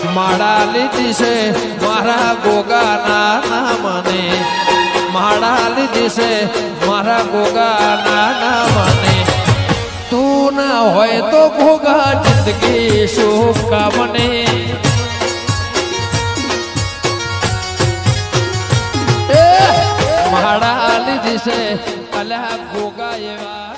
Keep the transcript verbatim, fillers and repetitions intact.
माड़ा लीधी से मारा गोगा ना ना माने माड़ा लीधी से मारा गोगा ना ना माने तू ना होए तो गोगा जिंदगी सुख का बने माड़ा लीधी से अल्लाह गोगा ये